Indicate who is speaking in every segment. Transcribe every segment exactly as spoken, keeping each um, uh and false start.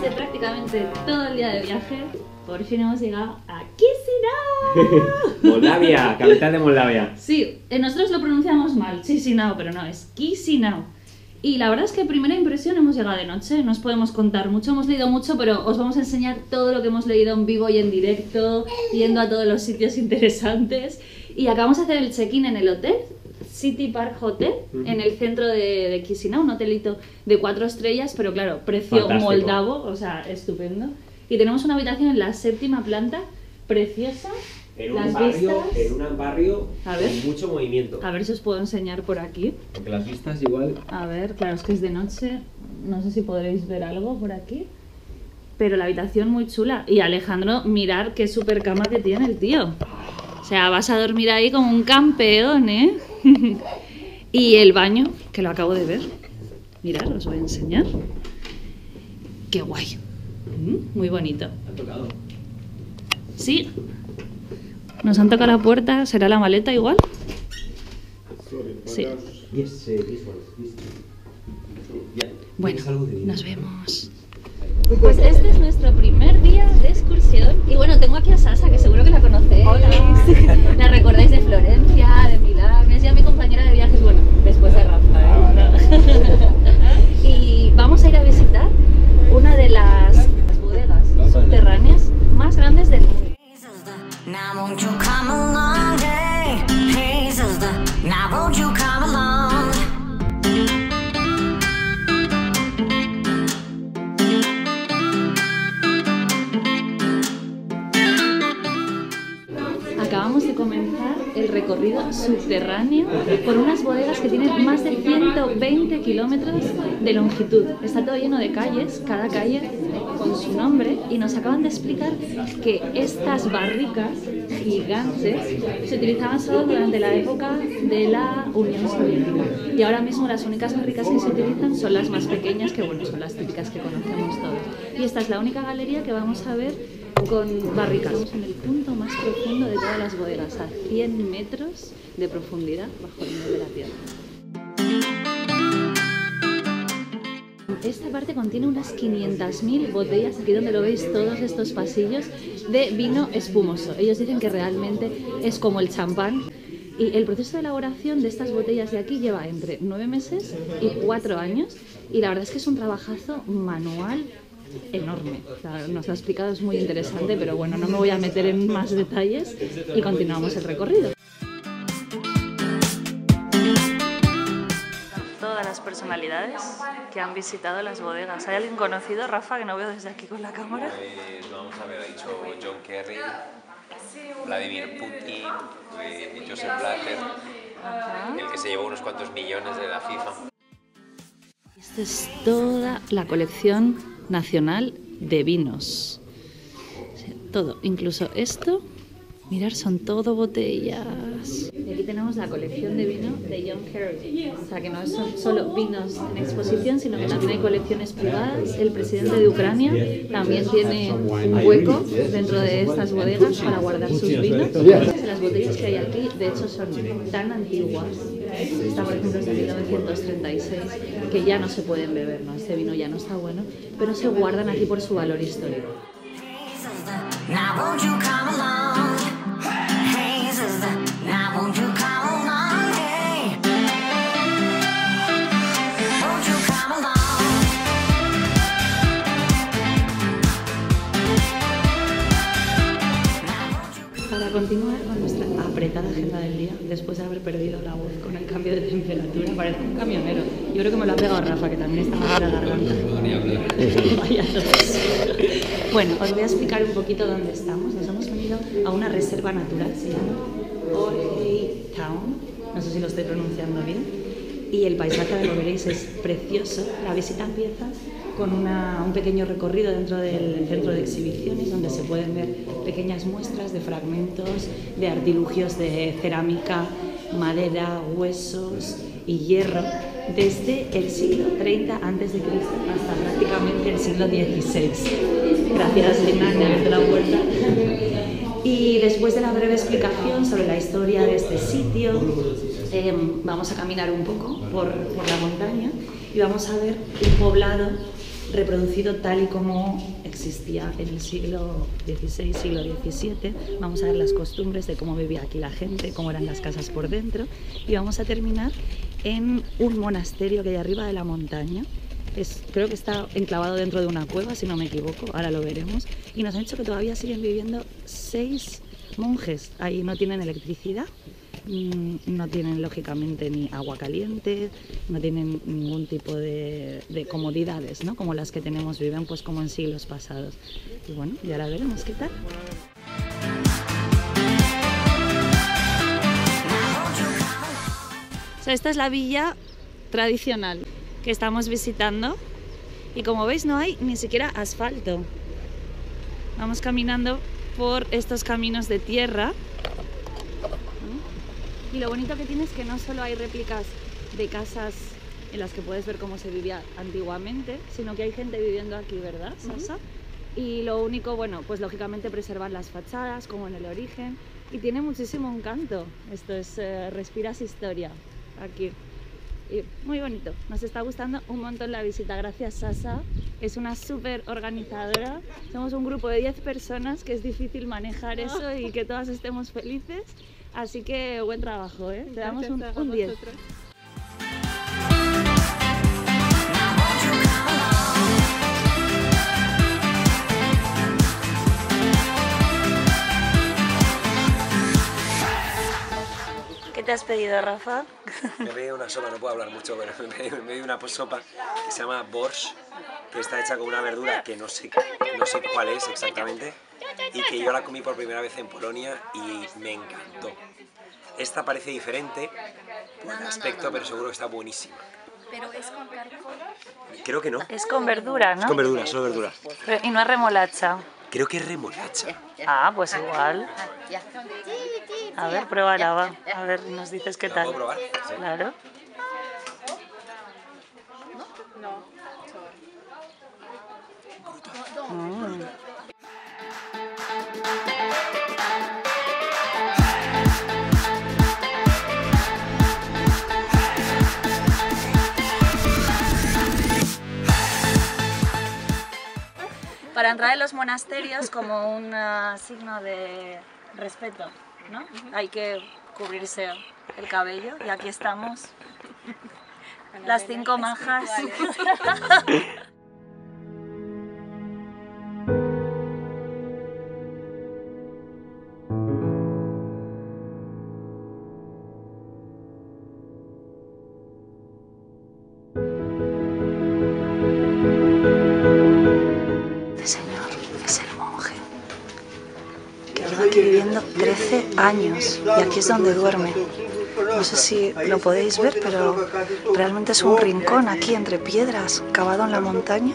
Speaker 1: después de prácticamente todo el día de viaje, por fin hemos llegado a Chisinau.
Speaker 2: Moldavia, capital de Moldavia.
Speaker 1: Sí, nosotros lo pronunciamos mal, Chisinau, pero no, es Chisinau. Y la verdad es que primera impresión, hemos llegado de noche, no os podemos contar mucho, hemos leído mucho, pero os vamos a enseñar todo lo que hemos leído en vivo y en directo, yendo a todos los sitios interesantes. Y acabamos de hacer el check-in en el hotel, City Park Hotel, uh-huh. en el centro de, de Chisinau, un hotelito de cuatro estrellas, pero claro, precio Fantástico. moldavo, o sea, estupendo. Y tenemos una habitación en la séptima planta, preciosa.
Speaker 2: En un, barrio, en un barrio
Speaker 1: a ver,
Speaker 2: con mucho movimiento.
Speaker 1: A ver si os puedo enseñar por aquí.
Speaker 2: Porque las vistas igual...
Speaker 1: A ver, claro, es que es de noche, no sé si podréis ver algo por aquí. Pero la habitación muy chula. Y Alejandro, mirar qué super cama que tiene el tío. O sea, vas a dormir ahí como un campeón, ¿eh? Y el baño, que lo acabo de ver. Mirad, os voy a enseñar. Qué guay. Muy bonito.
Speaker 2: ¿Te ha tocado?
Speaker 1: Sí. Nos han tocado la puerta, ¿será la maleta igual? Sí. Bueno, nos vemos. Pues este es nuestro primer día de excursión. Y bueno, tengo aquí a Sasa, que seguro que la conocéis. Hola. La recordáis de Florencia, de Milán. Es ya mi compañera de viajes, bueno, después de Rafa, ¿eh? Y vamos a ir a visitar una de las bodegas subterráneas más grandes del mundo. Now won't you come along, hey, hey sister, now won't you come along. Acabamos de comenzar el recorrido subterráneo por unas bodegas que tienen más de ciento veinte kilómetros de longitud. Está todo lleno de calles, cada calle con su nombre, y nos acaban de explicar que estas barricas gigantes se utilizaban solo durante la época de la Unión Soviética. Y ahora mismo las únicas barricas que se utilizan son las más pequeñas, que bueno, son las típicas que conocemos todos. Y esta es la única galería que vamos a ver con barricas. Estamos en el punto más profundo de todas las bodegas, a cien metros de profundidad bajo el nivel de la tierra. Esta parte contiene unas quinientas mil botellas, aquí donde lo veis todos estos pasillos, de vino espumoso. Ellos dicen que realmente es como el champán. Y el proceso de elaboración de estas botellas de aquí lleva entre nueve meses y cuatro años. Y la verdad es que es un trabajazo manual enorme. O sea, nos lo ha explicado, es muy interesante, pero bueno, no me voy a meter en más detalles y continuamos el recorrido. Todas las personalidades que han visitado las bodegas. ¿Hay alguien conocido, Rafa, que no veo desde aquí con la cámara?
Speaker 3: Pues vamos a ver, ha dicho John Kerry, Vladimir Putin, eh, Joseph Blatter, Ajá. el que se llevó unos cuantos millones de la FIFA.
Speaker 1: Esta es toda la colección nacional de vinos. Sí, todo, incluso esto. Mirar, son todo botellas. Y aquí tenemos la colección de vino de John Kerry. O sea, que no son solo vinos en exposición, sino que también hay colecciones privadas. El presidente de Ucrania también tiene un hueco dentro de estas bodegas para guardar sus vinos. Las botellas que hay aquí, de hecho, son tan antiguas. Esta, por ejemplo, es de mil novecientos treinta y seis, que ya no se pueden beber, ¿no? Este vino ya no está bueno, pero se guardan aquí por su valor histórico. Para continuar con nuestra apretada agenda del día, después de haber perdido la voz con el cambio de temperatura, parece un camionero. Yo creo que me lo ha pegado Rafa, que también está mal de la garganta. Vaya dos. Bueno, os voy a explicar un poquito dónde estamos. Nos hemos venido a una reserva natural, se llama Orhei Town, no sé si lo estoy pronunciando bien. Y el paisaje, lo veréis, es precioso. La visita empieza con una, un pequeño recorrido dentro del centro de exhibiciones, donde se pueden ver pequeñas muestras de fragmentos de artilugios de cerámica, madera, huesos y hierro, desde el siglo treinta antes de Cristo hasta prácticamente el siglo dieciséis. Gracias, Lina, de abrirte la puerta. Y después de la breve explicación sobre la historia de este sitio, eh, vamos a caminar un poco por, por la montaña y vamos a ver un poblado reproducido tal y como existía en el siglo dieciséis, siglo diecisiete. Vamos a ver las costumbres de cómo vivía aquí la gente, cómo eran las casas por dentro, y vamos a terminar en un monasterio que hay arriba de la montaña. Es, creo que está enclavado dentro de una cueva, si no me equivoco, ahora lo veremos. Y nos han dicho que todavía siguen viviendo seis monjes. Ahí no tienen electricidad, no tienen lógicamente ni agua caliente, no tienen ningún tipo de, de comodidades, ¿no? Como las que tenemos, viven pues como en siglos pasados. Y bueno, ya ahora veremos qué tal. O sea, esta es la villa tradicional que estamos visitando y como veis no hay ni siquiera asfalto. Vamos caminando por estos caminos de tierra. Y lo bonito que tiene es que no solo hay réplicas de casas en las que puedes ver cómo se vivía antiguamente, sino que hay gente viviendo aquí, ¿verdad, Sasa? Uh-huh. Y lo único, bueno, pues lógicamente preservan las fachadas, como en el origen, y tiene muchísimo encanto. Esto es, eh, respiras historia aquí. Y muy bonito, nos está gustando un montón la visita, gracias Sasa, es una súper organizadora, somos un grupo de diez personas que es difícil manejar eso y que todas estemos felices. Así que buen trabajo, ¿eh? Te damos un, un diez. ¿Qué te has pedido, Rafa?
Speaker 4: Me he pedido una sopa, no puedo hablar mucho, pero me he pedido, me he pedido una sopa que se llama borscht, que está hecha con una verdura que no sé, no sé cuál es exactamente, y que yo la comí por primera vez en Polonia y me encantó. Esta parece diferente por el aspecto, pero seguro que está buenísima.
Speaker 5: ¿Pero es con carcol?
Speaker 4: Creo que no.
Speaker 1: Es con verdura, ¿no?
Speaker 4: Es con verdura, solo verdura.
Speaker 1: Pero, y no es remolacha.
Speaker 4: Creo que es remolacha.
Speaker 1: Ah, pues igual. A ver, pruébala, va. A ver, nos dices qué tal.
Speaker 4: ¿La puedo probar? Sí.
Speaker 1: Claro. Mm. Para entrar en los monasterios, como un uh, signo de respeto, ¿no? Hay que cubrirse el cabello y aquí estamos, las cinco majas. Aquí viviendo trece años y aquí es donde duerme. No sé si lo podéis ver, pero realmente es un rincón aquí entre piedras, cavado en la montaña.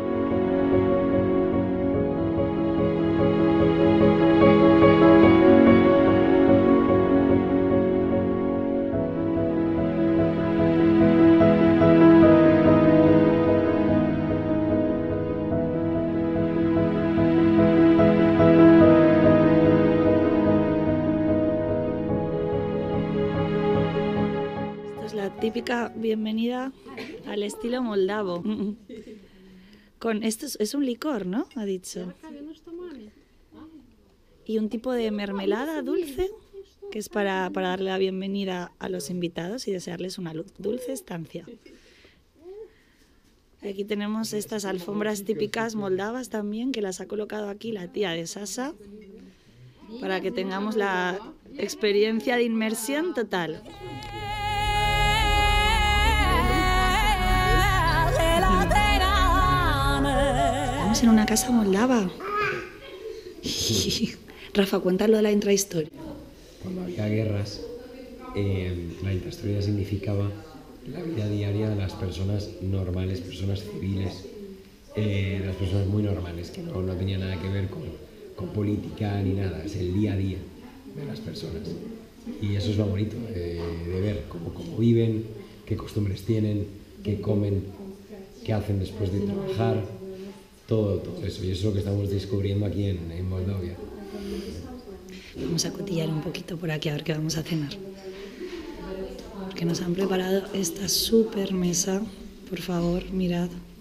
Speaker 1: Típica bienvenida al estilo moldavo. Con esto es, es un licor, ¿no? Ha dicho. Y un tipo de mermelada dulce que es para, para darle la bienvenida a los invitados y desearles una dulce estancia. Y aquí tenemos estas alfombras típicas moldavas también, que las ha colocado aquí la tía de Sasa, para que tengamos la experiencia de inmersión total. Estamos en una casa moldava. Rafa, cuéntalo de la intrahistoria.
Speaker 4: Cuando había guerras, eh, la intrahistoria significaba la vida diaria de las personas normales, personas civiles, eh, las personas muy normales, que no, no tenían nada que ver con, con política ni nada, es el día a día de las personas. Y eso es lo bonito, eh, de ver cómo, cómo viven, qué costumbres tienen, qué comen, qué hacen después de trabajar, todo, todo eso. Y eso es lo que estamos descubriendo aquí en, en Moldavia.
Speaker 1: Vamos a cotillar un poquito por aquí a ver qué vamos a cenar. Porque nos han preparado esta súper mesa. Por favor, mirad.